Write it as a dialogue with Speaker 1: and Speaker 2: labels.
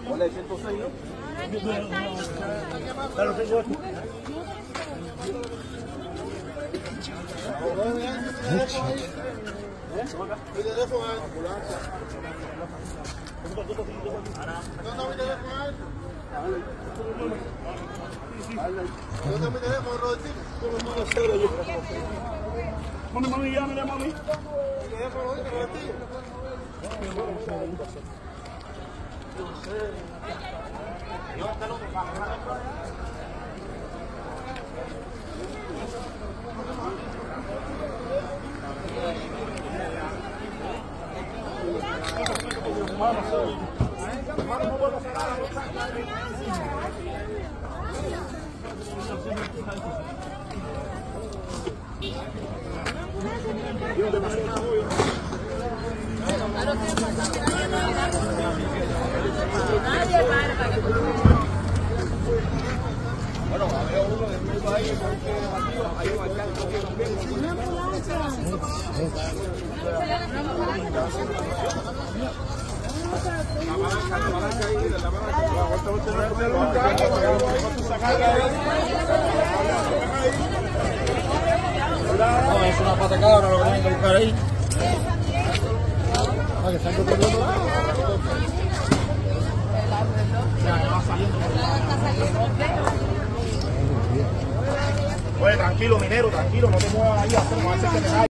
Speaker 1: Ponle 106, ¿no?
Speaker 2: Claro, tengo esto.
Speaker 1: Mi teléfono es ambulancia. ¿Dónde mi teléfono es? ¿Dónde mi teléfono, Rodrigo?
Speaker 2: Mami, llámale, mami.
Speaker 1: Mi teléfono es Rodrigo. Bueno, había uno de nuevo ahí, porque ahí va a estar
Speaker 3: No, es una pata cabra lo que tienen que buscar ahí. Ah, que están controlando.
Speaker 2: Oye, tranquilo, minero, tranquilo, no te muevas ahí, no haces que te caiga.